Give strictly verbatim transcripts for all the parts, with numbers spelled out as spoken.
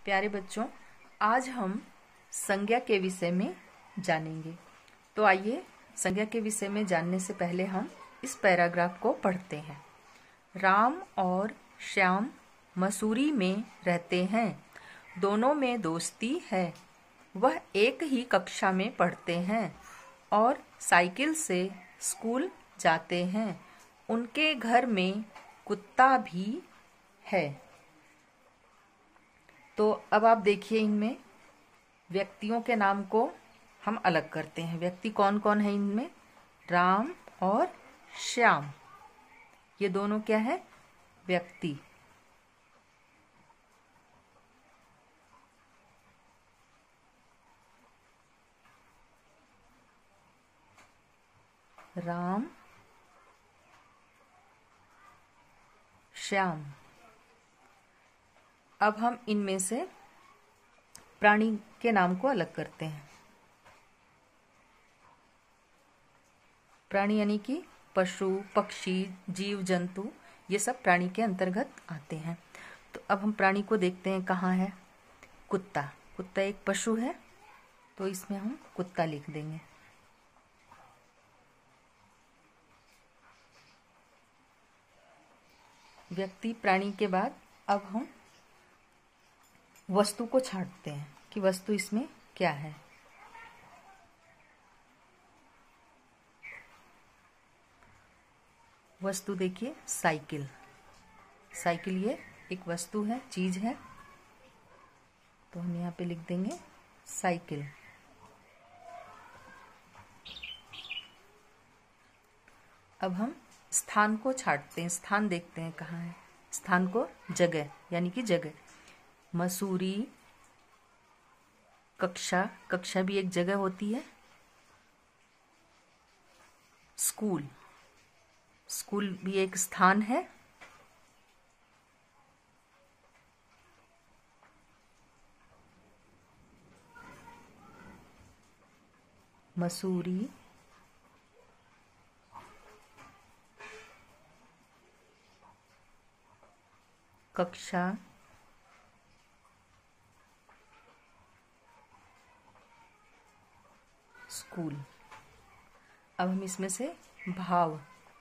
प्यारे बच्चों, आज हम संज्ञा के विषय में जानेंगे। तो आइए संज्ञा के विषय में जानने से पहले हम इस पैराग्राफ को पढ़ते हैं। राम और श्याम मसूरी में रहते हैं। दोनों में दोस्ती है। वह एक ही कक्षा में पढ़ते हैं और साइकिल से स्कूल जाते हैं। उनके घर में कुत्ता भी है। तो अब आप देखिए, इनमें व्यक्तियों के नाम को हम अलग करते हैं। व्यक्ति कौन कौन है इनमें? राम और श्याम, ये दोनों क्या है? व्यक्ति। राम, श्याम। अब हम इनमें से प्राणी के नाम को अलग करते हैं। प्राणी यानी कि पशु, पक्षी, जीव जंतु, ये सब प्राणी के अंतर्गत आते हैं। तो अब हम प्राणी को देखते हैं, कहाँ है? कुत्ता। कुत्ता एक पशु है, तो इसमें हम कुत्ता लिख देंगे। व्यक्ति, प्राणी के बाद अब हम वस्तु को छांटते हैं कि वस्तु इसमें क्या है। वस्तु देखिए, साइकिल। साइकिल ये एक वस्तु है, चीज है, तो हम यहाँ पे लिख देंगे साइकिल। अब हम स्थान को छांटते हैं। स्थान देखते हैं कहाँ है। स्थान को जगह यानी कि जगह। मसूरी, कक्षा, कक्षा भी एक जगह होती है। स्कूल, स्कूल भी एक स्थान है। मसूरी, कक्षा, स्कूल। अब हम इसमें से भाव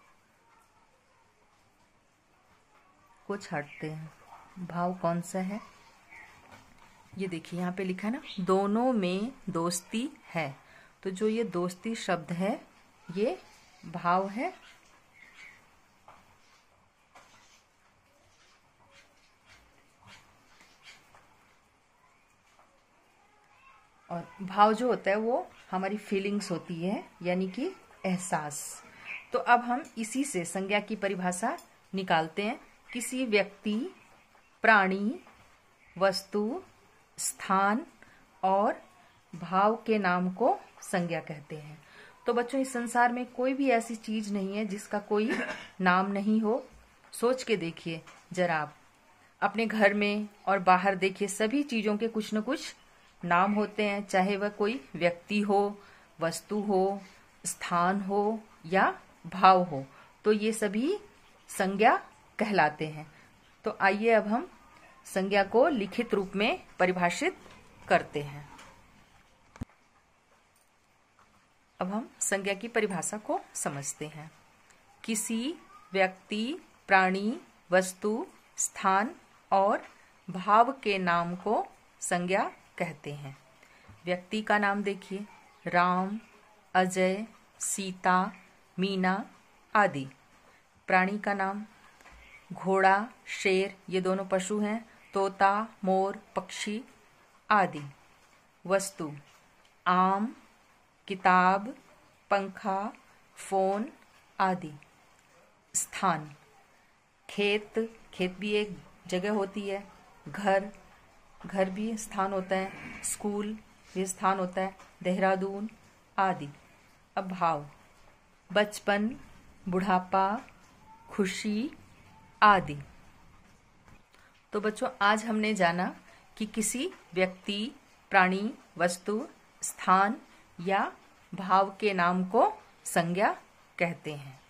को छांटते हैं। भाव कौन सा है? ये देखिए, यहाँ पे लिखा है ना, दोनों में दोस्ती है। तो जो ये दोस्ती शब्द है, ये भाव है। और भाव जो होता है वो हमारी फीलिंग्स होती है, यानी कि एहसास। तो अब हम इसी से संज्ञा की परिभाषा निकालते हैं। किसी व्यक्ति, प्राणी, वस्तु, स्थान और भाव के नाम को संज्ञा कहते हैं। तो बच्चों, इस संसार में कोई भी ऐसी चीज नहीं है जिसका कोई नाम नहीं हो। सोच के देखिए जरा आप, अपने घर में और बाहर देखिए, सभी चीजों के कुछ न कुछ नाम होते हैं, चाहे वह कोई व्यक्ति हो, वस्तु हो, स्थान हो या भाव हो। तो ये सभी संज्ञा कहलाते हैं। तो आइए अब हम संज्ञा को लिखित रूप में परिभाषित करते हैं। अब हम संज्ञा की परिभाषा को समझते हैं। किसी व्यक्ति, प्राणी, वस्तु, स्थान और भाव के नाम को संज्ञा कहते हैं। व्यक्ति का नाम देखिए, राम, अजय, सीता, मीना आदि। प्राणी का नाम घोड़ा, शेर, ये दोनों पशु हैं, तोता, मोर, पक्षी आदि। वस्तु आम, किताब, पंखा, फोन आदि। स्थान खेत, खेत भी एक जगह होती है। घर, घर भी स्थान होता है। स्कूल भी स्थान होता है। देहरादून आदि। अब भाव बचपन, बुढ़ापा, खुशी आदि। तो बच्चों, आज हमने जाना कि किसी व्यक्ति, प्राणी, वस्तु, स्थान या भाव के नाम को संज्ञा कहते हैं।